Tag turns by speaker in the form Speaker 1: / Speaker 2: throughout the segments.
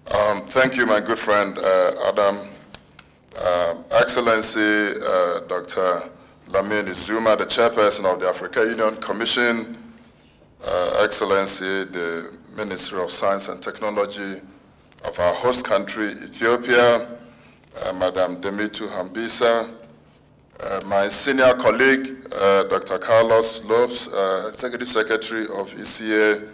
Speaker 1: Thank you, my good friend Adam. Excellency Dr. Dlamini Zuma, the chairperson of the Africa Union Commission, Excellency the Minister of Science and Technology of our host country, Ethiopia, Madam Demitu Hambisa, my senior colleague, Dr. Carlos Lopes, Executive Secretary of ECA,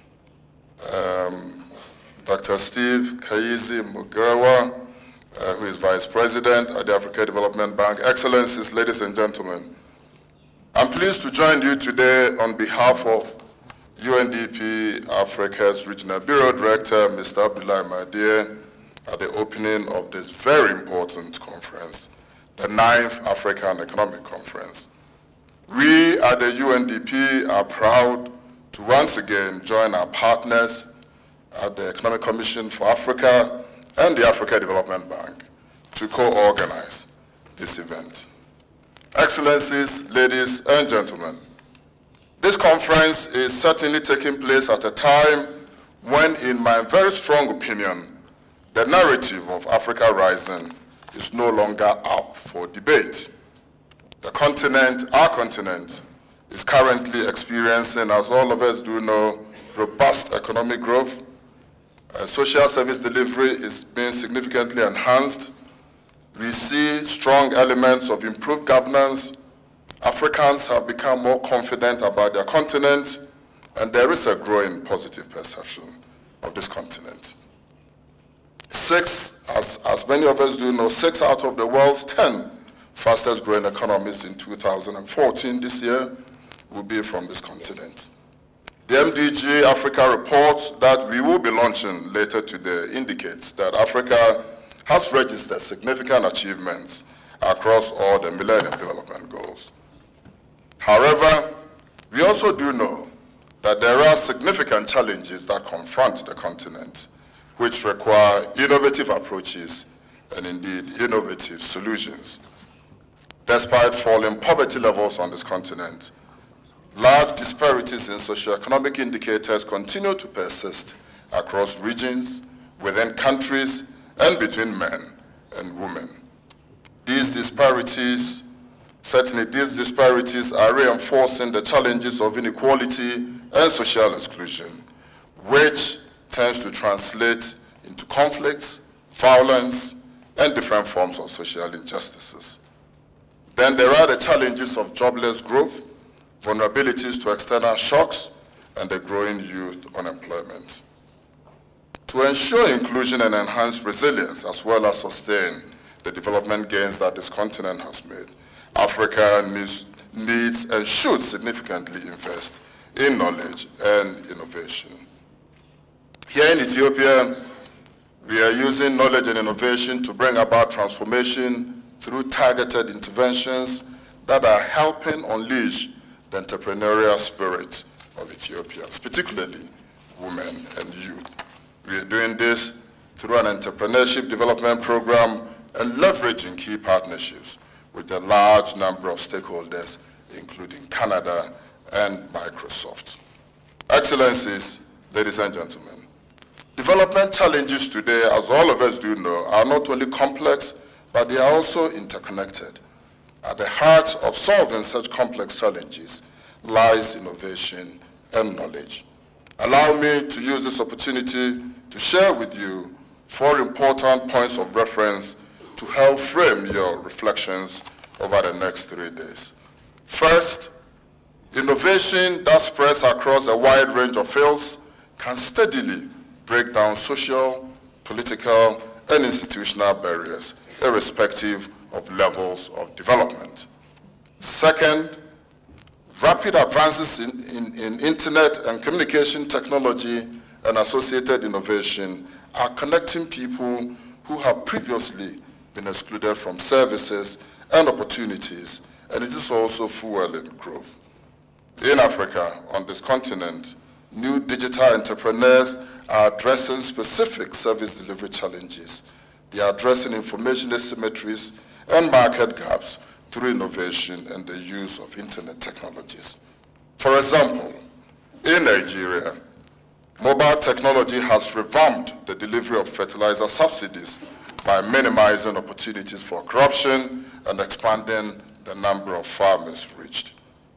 Speaker 1: Dr. Steve Kaizi Mugawa, who is Vice President at the Africa Development Bank. Excellencies, ladies and gentlemen, I'm pleased to join you today on behalf of UNDP Africa's Regional Bureau Director, Mr. Abdoulaye Mahadir, at the opening of this very important conference, the 9th African Economic Conference. We at the UNDP are proud to once again join our partners at the Economic Commission for Africa and the Africa Development Bank to co-organize this event. Excellencies, ladies and gentlemen, this conference is certainly taking place at a time when, in my very strong opinion, the narrative of Africa Rising is no longer up for debate. The continent, our continent, is currently experiencing, as all of us do know, robust economic growth. Social service delivery is being significantly enhanced. We see strong elements of improved governance. Africans have become more confident about their continent, and there is a growing positive perception of this continent. As many of us do know, 6 out of the world's 10 fastest growing economies in 2014, this year, will be from this continent. The MDG Africa report that we will be launching later today indicates that Africa has registered significant achievements across all the Millennium Development Goals. However, we also do know that there are significant challenges that confront the continent, which require innovative approaches and indeed innovative solutions. Despite falling poverty levels on this continent, large disparities in socioeconomic indicators continue to persist across regions, within countries, and between men and women. Certainly these disparities are reinforcing the challenges of inequality and social exclusion, which tends to translate into conflicts, violence, and different forms of social injustices. Then there are the challenges of jobless growth, vulnerabilities to external shocks, and the growing youth unemployment. To ensure inclusion and enhance resilience, as well as sustain the development gains that this continent has made, Africa needs and should significantly invest in knowledge and innovation. Here in Ethiopia, we are using knowledge and innovation to bring about transformation through targeted interventions that are helping unleash the entrepreneurial spirit of Ethiopians, particularly women and youth. We are doing this through an entrepreneurship development program and leveraging key partnerships with a large number of stakeholders, including Canada and Microsoft. Excellencies, ladies and gentlemen, development challenges today, as all of us do know, are not only complex, but they are also interconnected. At the heart of solving such complex challenges lies innovation and knowledge. Allow me to use this opportunity to share with you 4 important points of reference to help frame your reflections over the next 3 days. First, innovation that spreads across a wide range of fields can steadily break down social, political, and institutional barriers, irrespective of levels of development. Second, rapid advances in internet and communication technology and associated innovation are connecting people who have previously been excluded from services and opportunities, and it is also fueling growth. In Africa, on this continent, new digital entrepreneurs are addressing specific service delivery challenges. They are addressing information asymmetries and market gaps through innovation and the use of internet technologies. For example, in Nigeria, Mobile technology has revamped the delivery of fertilizer subsidies by minimizing opportunities for corruption and expanding the number of farmers reached.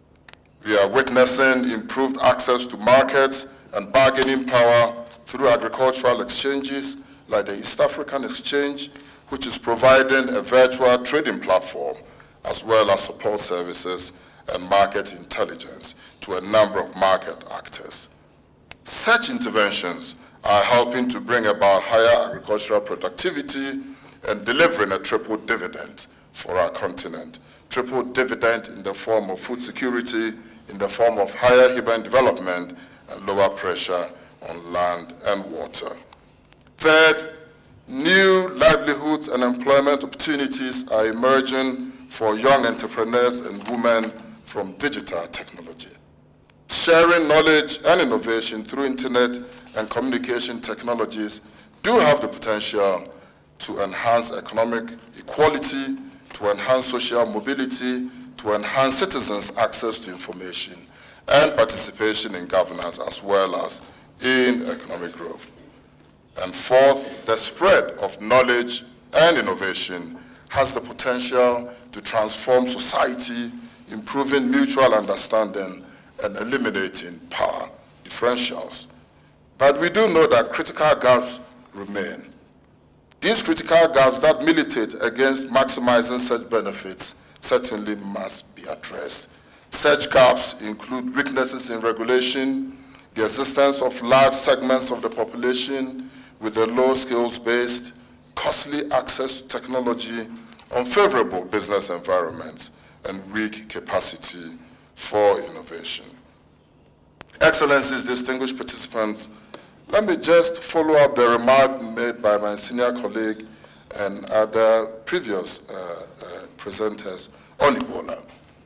Speaker 1: We are witnessing improved access to markets and bargaining power through agricultural exchanges like the East African Exchange, which is providing a virtual trading platform as well as support services and market intelligence to a number of market actors. Such interventions are helping to bring about higher agricultural productivity and delivering a triple dividend for our continent. Triple dividend in the form of food security, in the form of higher human development, and lower pressure on land and water. Third, new livelihoods and employment opportunities are emerging for young entrepreneurs and women from digital technology. Sharing knowledge and innovation through internet and communication technologies do have the potential to enhance economic equality, to enhance social mobility, to enhance citizens' access to information and participation in governance as well as in economic growth. And fourth, the spread of knowledge and innovation has the potential to transform society, improving mutual understanding and eliminating power differentials. But we do know that critical gaps remain. These critical gaps that militate against maximizing such benefits certainly must be addressed. Such gaps include weaknesses in regulation, the existence of large segments of the population with a low skills-based, costly access to technology, unfavorable business environments, and weak capacity for innovation. Excellencies, distinguished participants, let me just follow up the remark made by my senior colleague and other previous presenters on Ebola,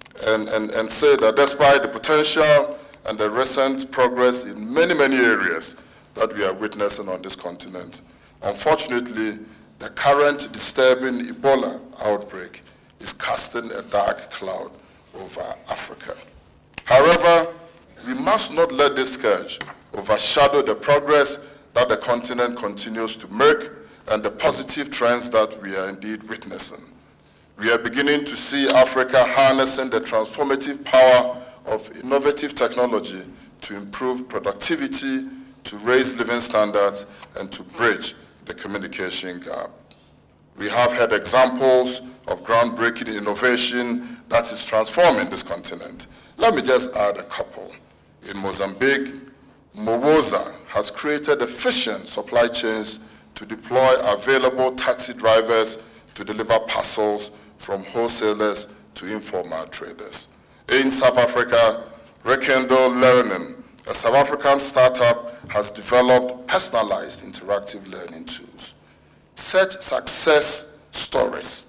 Speaker 1: and say that despite the potential and the recent progress in many, many areas that we are witnessing on this continent, unfortunately, the current disturbing Ebola outbreak is casting a dark cloud over Africa. However, we must not let this scourge overshadow the progress that the continent continues to make and the positive trends that we are indeed witnessing. We are beginning to see Africa harnessing the transformative power of innovative technology to improve productivity, to raise living standards, and to bridge the communication gap. We have had examples of groundbreaking innovation that is transforming this continent. Let me just add a couple. In Mozambique, Mowoza has created efficient supply chains to deploy available taxi drivers to deliver parcels from wholesalers to informal traders. In South Africa, Rekendo Learning, a South African startup, has developed personalized interactive learning tools. Such success stories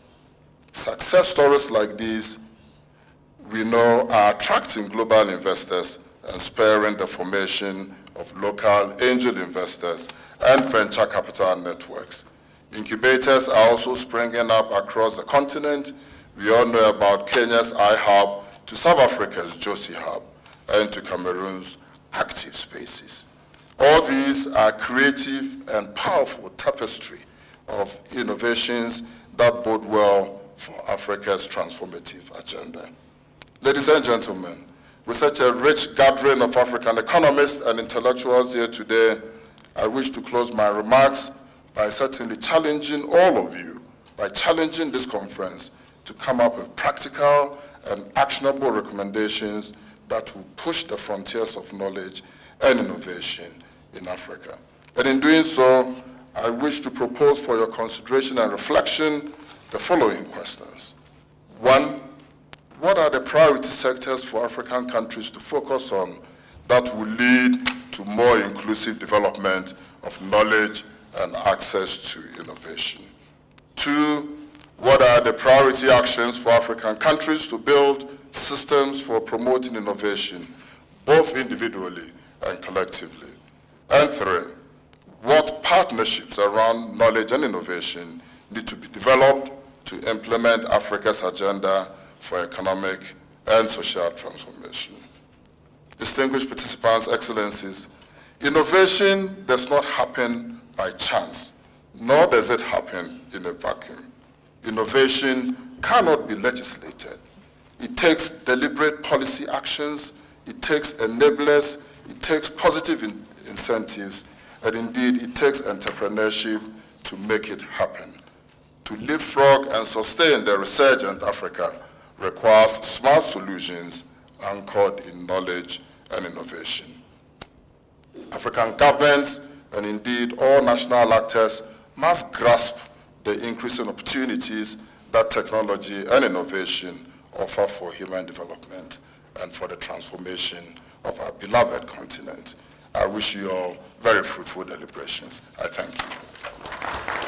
Speaker 1: like these, we know, are attracting global investors and spurring the formation of local angel investors and venture capital networks. Incubators are also springing up across the continent. We all know about Kenya's iHub, to South Africa's Josi Hub, and to Cameroon's Active Spaces. All these are creative and powerful tapestry of innovations that bode well for Africa's transformative agenda. Ladies and gentlemen, with such a rich gathering of African economists and intellectuals here today, I wish to close my remarks by certainly challenging all of you, by challenging this conference to come up with practical and actionable recommendations that will push the frontiers of knowledge and innovation in Africa. And in doing so, I wish to propose for your consideration and reflection the following questions. One, what are the priority sectors for African countries to focus on that will lead to more inclusive development of knowledge and access to innovation? Two, what are the priority actions for African countries to build systems for promoting innovation, both individually and collectively? And three, what partnerships around knowledge and innovation need to be developed to implement Africa's agenda for economic and social transformation? Distinguished participants, excellencies, Innovation does not happen by chance, nor does it happen in a vacuum. Innovation cannot be legislated. It takes deliberate policy actions, it takes enablers, it takes positive incentives, and indeed it takes entrepreneurship to make it happen. To leapfrog and sustain the resurgent Africa requires smart solutions anchored in knowledge and innovation. African governments and indeed all national actors must grasp the increasing opportunities that technology and innovation offer for human development and for the transformation of our beloved continent. I wish you all very fruitful deliberations. I thank you.